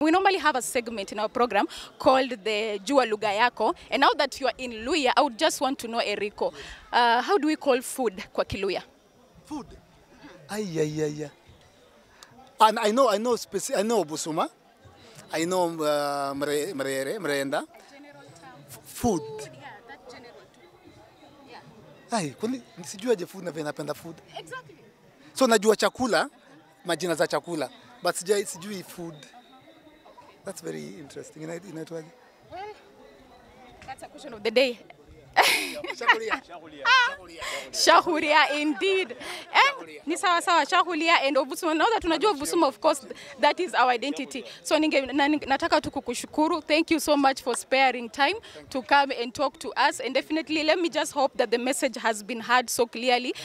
We normally have a segment in our program called the Jua Lugha Yako. And now that you are in Luhya, I would just want to know, Eriko, how do we call food kwa Kiluhya? Food? Ay. And I know busuma. I know mrenda. Food. Yeah, that's general too. Yeah. Ay, kwani sijui food na vile napenda food. Exactly. So najua chakula, majina za chakula, but sijui food. That's very interesting. Inaitwaje? Well, that's a question of the day. Shahuria indeed. Ni sawa sawa Shahuria and Obusuma. Now that tunajua Obusuma, of course, that is our identity. So nataka tu kukushukuru. Thank you so much for sparing time to come and talk to us. And definitely let me just hope that the message has been heard so clearly.